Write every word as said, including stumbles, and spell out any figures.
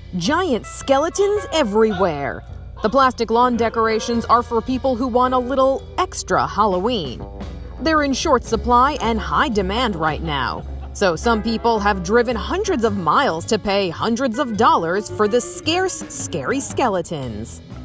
Giant skeletons everywhere. The plastic lawn decorations are for people who want a little extra Halloween. They're in short supply and high demand right now, so some people have driven hundreds of miles to pay hundreds of dollars for the scarce, scary skeletons.